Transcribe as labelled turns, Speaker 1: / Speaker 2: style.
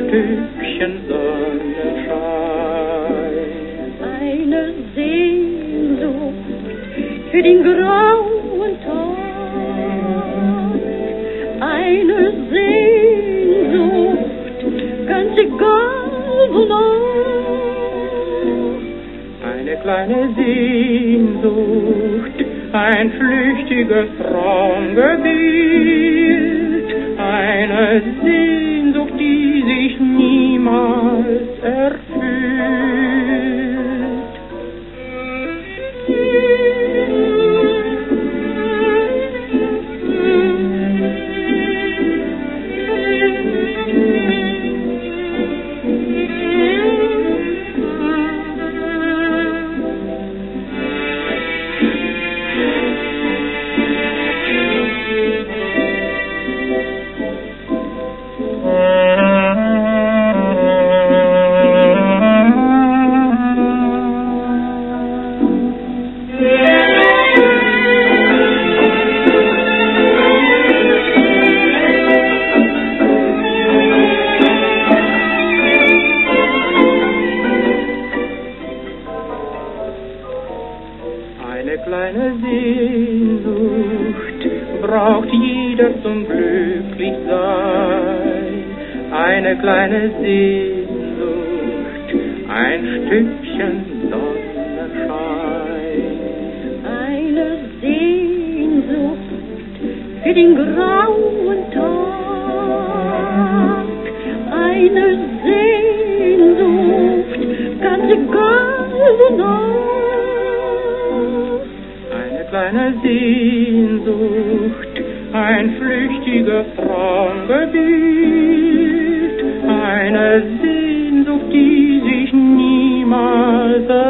Speaker 1: Stückchen Sonnenschein.
Speaker 2: Eine Sehnsucht für den grauen Tag, eine Sehnsucht, ganz egal wonach.
Speaker 1: Eine kleine Sehnsucht, ein flüchtiges Traumgebiet, eine Sehnsucht, die sich niemals erfüllt. Eine kleine Sehnsucht braucht jeder zum Glücklichsein. Eine kleine Sehnsucht, ein Stückchen Sonnenschein.
Speaker 2: Eine Sehnsucht für den grauen Tag, eine Sehnsucht, ganz egal wonach.
Speaker 1: Eine kleine Sehnsucht, ein flüchtiges Traumgebiet, eine Sehnsucht, die sich niemals